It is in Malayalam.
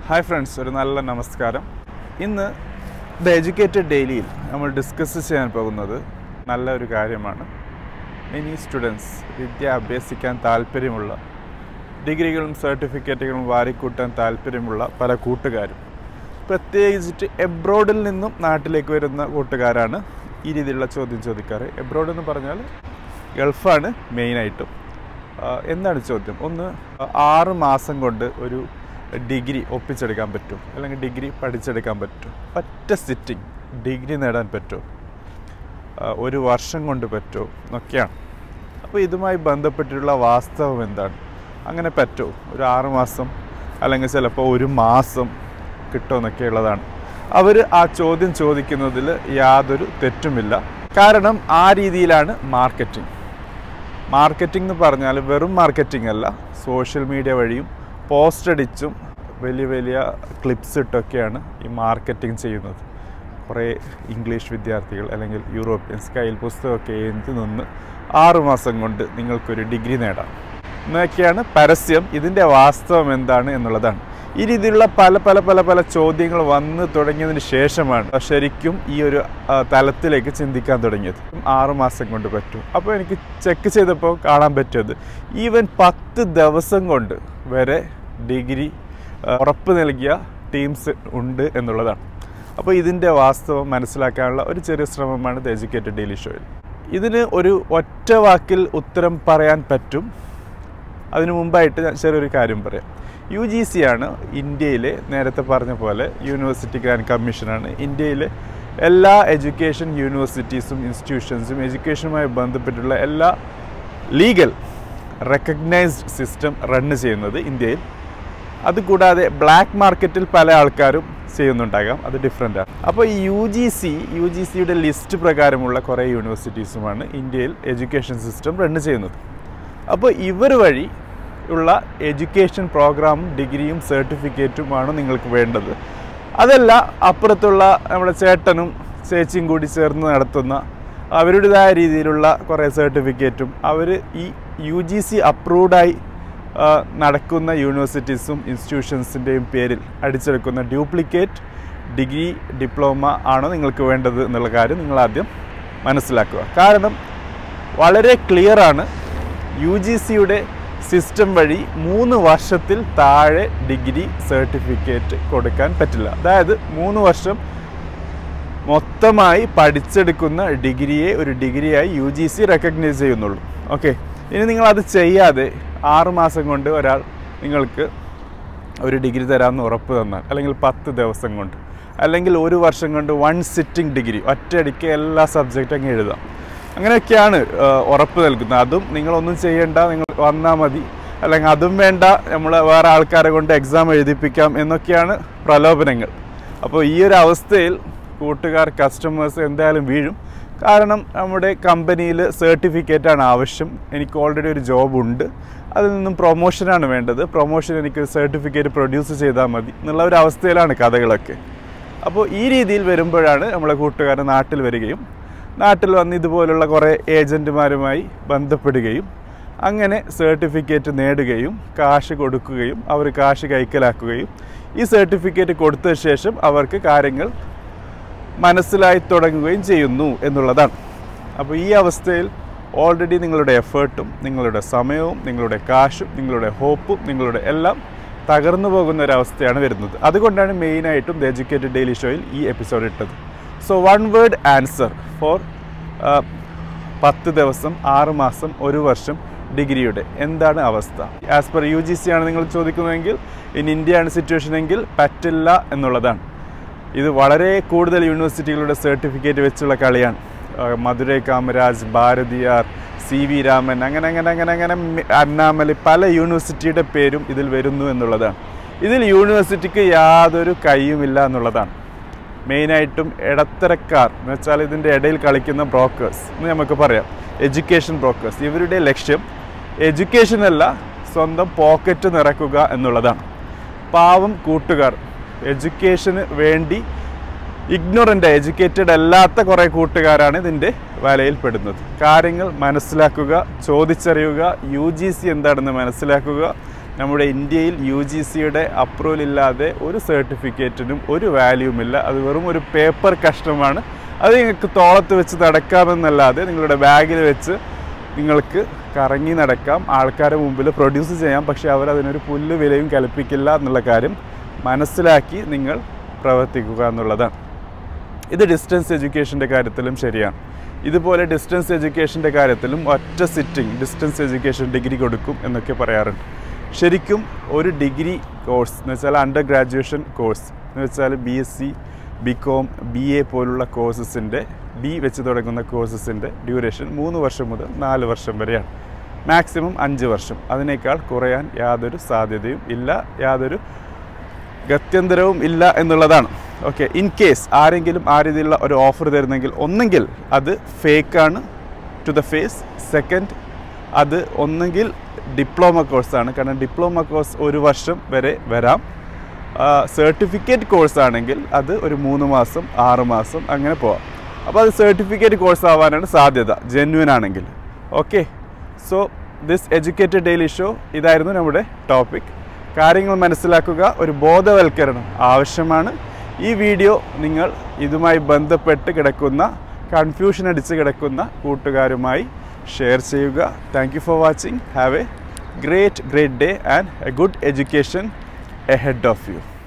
ഹായ് ഫ്രണ്ട്സ്, ഒരു നല്ല നമസ്കാരം. ഇന്ന് ദ എഡ്യൂക്കേറ്റഡ് ഡെയിലിയിൽ നമ്മൾ ഡിസ്കസ് ചെയ്യാൻ പോകുന്നത് നല്ലൊരു കാര്യമാണ്. മെനി സ്റ്റുഡൻസ് വിദ്യ അഭ്യസിക്കാൻ താല്പര്യമുള്ള, ഡിഗ്രികളും സർട്ടിഫിക്കറ്റുകളും വാരിക്കൂട്ടാൻ താല്പര്യമുള്ള പല കൂട്ടുകാരും, പ്രത്യേകിച്ചിട്ട് എബ്രോഡിൽ നിന്നും നാട്ടിലേക്ക് വരുന്ന കൂട്ടുകാരാണ് ഈ രീതിയിലുള്ള ചോദ്യം ചോദിക്കാറ്. എബ്രോഡ് എന്ന് പറഞ്ഞാൽ ഗൾഫാണ് മെയിനായിട്ടും. എന്താണ് ചോദ്യം? ഒന്ന്, 6 മാസം കൊണ്ട് ഒരു ഡിഗ്രി ഒപ്പിച്ചെടുക്കാൻ പറ്റും, അല്ലെങ്കിൽ ഡിഗ്രി പഠിച്ചെടുക്കാൻ പറ്റും, ഒറ്റ സിറ്റിംഗ് ഡിഗ്രി നേടാൻ പറ്റുമോ, 1 വർഷം കൊണ്ട് പറ്റുമോ എന്നൊക്കെയാണ്. അപ്പോൾ ഇതുമായി ബന്ധപ്പെട്ടിട്ടുള്ള വാസ്തവം എന്താണ്? അങ്ങനെ പറ്റുമോ? ഒരു 6 മാസം അല്ലെങ്കിൽ ചിലപ്പോൾ 1 മാസം കിട്ടുമെന്നൊക്കെ ഉള്ളതാണ്. അവർ ആ ചോദ്യം ചോദിക്കുന്നതിൽ യാതൊരു തെറ്റുമില്ല. കാരണം ആ രീതിയിലാണ് മാർക്കറ്റിംഗ് എന്ന് പറഞ്ഞാൽ വെറും മാർക്കറ്റിംഗ് അല്ല, സോഷ്യൽ മീഡിയ വഴിയും പോസ്റ്റ് അടിച്ചും വലിയ വലിയ ക്ലിപ്സ് ഇട്ടൊക്കെയാണ് ഈ മാർക്കറ്റിംഗ് ചെയ്യുന്നത്. കുറേ ഇംഗ്ലീഷ് വിദ്യാർത്ഥികൾ അല്ലെങ്കിൽ യൂറോപ്യൻസ് കയ്യിൽ പുസ്തകമൊക്കെ ഏന്തി നിന്ന് 6 മാസം കൊണ്ട് നിങ്ങൾക്കൊരു ഡിഗ്രി നേടാം എന്നൊക്കെയാണ് പരസ്യം. ഇതിൻ്റെ വാസ്തവം എന്താണ് എന്നുള്ളതാണ്. ഈ രീതിയിലുള്ള പല ചോദ്യങ്ങൾ വന്ന് തുടങ്ങിയതിന് ശേഷമാണ് ശരിക്കും ഈ ഒരു തലത്തിലേക്ക് ചിന്തിക്കാൻ തുടങ്ങിയത്. 6 മാസം കൊണ്ട് പറ്റും. അപ്പോൾ എനിക്ക് ചെക്ക് ചെയ്തപ്പോൾ കാണാൻ പറ്റിയത് ഈവൻ 10 ദിവസം കൊണ്ട് വരെ ഡിഗ്രി ഉറപ്പ് നൽകിയ ടീംസ് ഉണ്ട് എന്നുള്ളതാണ്. അപ്പോൾ ഇതിൻ്റെ വാസ്തവം മനസ്സിലാക്കാനുള്ള ഒരു ചെറിയ ശ്രമമാണ് ദ എഡ്യൂക്കേറ്റഡ് ഡെയിലി ഷോയിൽ. ഇതിന് ഒരു ഒറ്റ വാക്കിൽ ഉത്തരം പറയാൻ പറ്റും. അതിനു മുമ്പായിട്ട് ഞാൻ ചെറിയൊരു കാര്യം പറയാം. UGC ആണ് ഇന്ത്യയിലെ, നേരത്തെ പറഞ്ഞ പോലെ യൂണിവേഴ്സിറ്റി ഗ്രാൻഡ് കമ്മീഷനാണ് ഇന്ത്യയിലെ എല്ലാ എഡ്യൂക്കേഷൻ യൂണിവേഴ്സിറ്റീസും ഇൻസ്റ്റിറ്റ്യൂഷൻസും എഡ്യൂക്കേഷനുമായി ബന്ധപ്പെട്ടുള്ള എല്ലാ ലീഗൽ റെക്കഗ്നൈസ്ഡ് സിസ്റ്റം റൺ ചെയ്യുന്നത് ഇന്ത്യയിൽ. അതുകൂടാതെ ബ്ലാക്ക് മാർക്കറ്റിൽ പല ആൾക്കാരും ചെയ്യുന്നുണ്ടാകാം, അത് ഡിഫറെൻ്റാണ്. അപ്പോൾ ഈ UGCയുടെ ലിസ്റ്റ് പ്രകാരമുള്ള കുറേ യൂണിവേഴ്സിറ്റീസുമാണ് ഇന്ത്യയിൽ എഡ്യൂക്കേഷൻ സിസ്റ്റം റൺ ചെയ്യുന്നത്. അപ്പോൾ ഇവർ വഴി ഉള്ള എഡ്യൂക്കേഷൻ പ്രോഗ്രാമും ഡിഗ്രിയും സർട്ടിഫിക്കറ്റുമാണ് നിങ്ങൾക്ക് വേണ്ടത്. അതല്ല, അപ്പുറത്തുള്ള നമ്മുടെ ചേട്ടനും ചേച്ചിയും കൂടി ചേർന്ന് നടത്തുന്ന അവരുടേതായ രീതിയിലുള്ള കുറേ സർട്ടിഫിക്കറ്റും അവർ ഈ UGC അപ്രൂവ്ഡായി നടക്കുന്ന യൂണിവേഴ്സിറ്റീസും ഇൻസ്റ്റിറ്റ്യൂഷൻസിൻ്റെയും പേരിൽ അടിച്ചെടുക്കുന്ന ഡ്യൂപ്ലിക്കേറ്റ് ഡിഗ്രി ഡിപ്ലോമ ആണോ നിങ്ങൾക്ക് വേണ്ടത് എന്നുള്ള കാര്യം നിങ്ങൾ ആദ്യം മനസ്സിലാക്കുക. കാരണം വളരെ ക്ലിയറാണ്, UGCയുടെ സിസ്റ്റം വഴി 3 വർഷത്തിൽ താഴെ ഡിഗ്രി സർട്ടിഫിക്കറ്റ് കൊടുക്കാൻ പറ്റില്ല. അതായത് 3 വർഷം മൊത്തമായി പഠിച്ചെടുക്കുന്ന ഡിഗ്രിയെ ഒരു ഡിഗ്രിയായി UGC റെക്കഗ്നൈസ് ചെയ്യുന്നുള്ളൂ. ഓക്കെ, ഇനി നിങ്ങളത് ചെയ്യാതെ 6 മാസം കൊണ്ട് ഒരാൾ നിങ്ങൾക്ക് ഒരു ഡിഗ്രി തരാമെന്ന് ഉറപ്പ് തന്നാൽ, അല്ലെങ്കിൽ 10 ദിവസം കൊണ്ട്, അല്ലെങ്കിൽ 1 വർഷം കൊണ്ട് 1 സിറ്റിംഗ് ഡിഗ്രി ഒറ്റയടിക്ക് എല്ലാ സബ്ജക്റ്റും അങ്ങ് എഴുതാം, അങ്ങനെയൊക്കെയാണ് ഉറപ്പ് നൽകുന്നത്. അതും നിങ്ങളൊന്നും ചെയ്യേണ്ട, നിങ്ങൾ വന്നാൽ മതി, അല്ലെങ്കിൽ അതും വേണ്ട, നമ്മൾ വേറെ ആൾക്കാരെ കൊണ്ട് എക്സാം എഴുതിപ്പിക്കാം എന്നൊക്കെയാണ് പ്രലോഭനങ്ങൾ. അപ്പോൾ ഈ ഒരു അവസ്ഥയിൽ കൂട്ടുകാർ, കസ്റ്റമേഴ്സ് എന്തായാലും വീഴും. കാരണം നമ്മുടെ കമ്പനിയിൽ സർട്ടിഫിക്കറ്റാണ് ആവശ്യം. എനിക്ക് ഓൾറെഡി ഒരു ജോബ് ഉണ്ട്, അതിൽ നിന്നും പ്രൊമോഷനാണ് വേണ്ടത്, പ്രൊമോഷൻ എനിക്ക് സർട്ടിഫിക്കറ്റ് പ്രൊഡ്യൂസ് ചെയ്താൽ മതി എന്നുള്ള ഒരു അവസ്ഥയിലാണ് കഥകളൊക്കെ. അപ്പോൾ ഈ രീതിയിൽ വരുമ്പോഴാണ് നമ്മളെ കൂട്ടുകാർ നാട്ടിൽ വരികയും നാട്ടിൽ വന്ന് ഇതുപോലുള്ള കുറേ ഏജൻറ്റുമാരുമായി ബന്ധപ്പെടുകയും അങ്ങനെ സർട്ടിഫിക്കറ്റ് നേടുകയും കാശ് കൊടുക്കുകയും അവർ കാശ് കൈക്കലാക്കുകയും ഈ സർട്ടിഫിക്കറ്റ് കൊടുത്ത ശേഷം അവർക്ക് കാര്യങ്ങൾ മനസ്സിലായി തുടങ്ങുകയും ചെയ്യുന്നു എന്നുള്ളതാണ്. അപ്പോൾ ഈ അവസ്ഥയിൽ ഓൾറെഡി നിങ്ങളുടെ എഫേർട്ടും നിങ്ങളുടെ സമയവും നിങ്ങളുടെ കാശും നിങ്ങളുടെ ഹോപ്പും നിങ്ങളുടെ എല്ലാം തകർന്നു പോകുന്ന ഒരവസ്ഥയാണ് വരുന്നത്. അതുകൊണ്ടാണ് മെയിനായിട്ടും ദ എഡ്യൂക്കേറ്റഡ് ഡെയിലി ഷോയിൽ ഈ എപ്പിസോഡ് ഇട്ടത്. സോ 1 വേർഡ് ആൻസർ ഫോർ 10 ദിവസം, 6 മാസം, 1 വർഷം ഡിഗ്രിയുടെ എന്താണ് അവസ്ഥ? ആസ് പെർ UGC ആണ് നിങ്ങൾ ചോദിക്കുന്നതെങ്കിൽ, ഇൻ ഇന്ത്യയാണ് സിറ്റുവേഷൻ എങ്കിൽ പറ്റില്ല എന്നുള്ളതാണ്. ഇത് വളരെ കൂടുതൽ യൂണിവേഴ്സിറ്റികളുടെ സർട്ടിഫിക്കറ്റ് വെച്ചുള്ള കളിയാണ്. മധുരൈ കാമരാജ്, ഭാരതിയാർ, CV രാമൻ, അങ്ങനെ അന്നാമലൈ, പല യൂണിവേഴ്സിറ്റിയുടെ പേരും ഇതിൽ വരുന്നു എന്നുള്ളതാണ്. ഇതിൽ യൂണിവേഴ്സിറ്റിക്ക് യാതൊരു കയ്യുമില്ല എന്നുള്ളതാണ്. മെയിനായിട്ടും ഇടത്തരക്കാർ എന്ന് വെച്ചാൽ ഇതിൻ്റെ ഇടയിൽ കളിക്കുന്ന ബ്രോക്കേഴ്സ് എന്ന് നമുക്ക് പറയാം, എഡ്യൂക്കേഷൻ ബ്രോക്കേഴ്സ്. ഇവരുടെ ലക്ഷ്യം എഡ്യൂക്കേഷനല്ല, സ്വന്തം പോക്കറ്റ് നിറക്കുക എന്നുള്ളതാണ്. പാവം കൂട്ടുകാർ, എഡ്യൂക്കേഷന് വേണ്ടി എഡ്യൂക്കേറ്റഡ് അല്ലാത്ത കുറേ കൂട്ടുകാരാണ് ഇതിൻ്റെ വലയിൽപ്പെടുന്നത്. കാര്യങ്ങൾ മനസ്സിലാക്കുക, ചോദിച്ചറിയുക, UGC എന്താണെന്ന് മനസ്സിലാക്കുക, നമ്മുടെ ഇന്ത്യയിൽ UGCയുടെ അപ്രൂവൽ ഇല്ലാതെ ഒരു സർട്ടിഫിക്കറ്റിനും ഒരു വാല്യൂമില്ല. അത് വെറും ഒരു പേപ്പർ കഷ്ണമാണ്. അത് നിങ്ങൾക്ക് തോളത്ത് വെച്ച് നടക്കാമെന്നല്ലാതെ നിങ്ങളുടെ ബാഗിൽ വെച്ച് നിങ്ങൾക്ക് കറങ്ങി നടക്കാം, ആൾക്കാരുടെ മുമ്പിൽ പ്രൊഡ്യൂസ് ചെയ്യാം. പക്ഷേ അവരതിനൊരു പുല്ല് വിലയും കൽപ്പിക്കില്ല എന്നുള്ള കാര്യം മനസ്സിലാക്കി നിങ്ങൾ പ്രവർത്തിക്കുക എന്നുള്ളതാണ്. ഇത് ഡിസ്റ്റൻസ് എഡ്യൂക്കേഷൻ്റെ കാര്യത്തിലും ശരിയാണ്. ഇതുപോലെ ഡിസ്റ്റൻസ് എഡ്യൂക്കേഷൻ്റെ കാര്യത്തിലും ഒറ്റ സിറ്റിംഗ് ഡിസ്റ്റൻസ് എഡ്യൂക്കേഷൻ ഡിഗ്രി കൊടുക്കും എന്നൊക്കെ പറയാറുണ്ട്. ശരിക്കും ഒരു ഡിഗ്രി കോഴ്സ് എന്ന് വെച്ചാൽ അണ്ടർ ഗ്രാജുവേഷൻ കോഴ്സ് എന്ന് വെച്ചാൽ BSc BCom BA പോലുള്ള കോഴ്സസിൻ്റെ B വെച്ച് തുടങ്ങുന്ന കോഴ്സസിൻ്റെ ഡ്യൂറേഷൻ 3 വർഷം മുതൽ 4 വർഷം വരെയാണ്. മാക്സിമം 5 വർഷം. അതിനേക്കാൾ കുറയാൻ യാതൊരു സാധ്യതയും ഇല്ല, യാതൊരു ഗത്യന്തരവും ഇല്ല എന്നുള്ളതാണ്. ഓക്കെ, ഇൻ കേസ് ആരെങ്കിലും ആ രീതിയിലുള്ള ഒരു ഓഫർ തരുന്നെങ്കിൽ ഒന്നെങ്കിൽ അത് ഫേക്കാണ് ടു ദ ഫേസ്. സെക്കൻഡ്, അത് ഒന്നെങ്കിൽ ഡിപ്ലോമ കോഴ്സാണ്. കാരണം ഡിപ്ലോമ കോഴ്സ് 1 വർഷം വരെ വരാം. സർട്ടിഫിക്കറ്റ് കോഴ്സ് ആണെങ്കിൽ അത് ഒരു 3 മാസം 6 മാസം അങ്ങനെ പോവാം. അപ്പോൾ അത് സർട്ടിഫിക്കറ്റ് കോഴ്സ് ആവാനാണ് സാധ്യത, ജെന്യുവൻ ആണെങ്കിൽ. Okay, so this educated daily show ഇതായിരുന്നു നമ്മുടെ ടോപ്പിക്. കാര്യങ്ങൾ മനസ്സിലാക്കുക, ഒരു ബോധവൽക്കരണം ആവശ്യമാണ്. ഈ വീഡിയോ നിങ്ങൾ ഇതുമായി ബന്ധപ്പെട്ട് കിടക്കുന്ന, കൺഫ്യൂഷൻ അടിച്ച് കിടക്കുന്ന കൂട്ടുകാരുമായി ഷെയർ ചെയ്യുക. Thank you for watching. Have a great day and a good education ahead of you.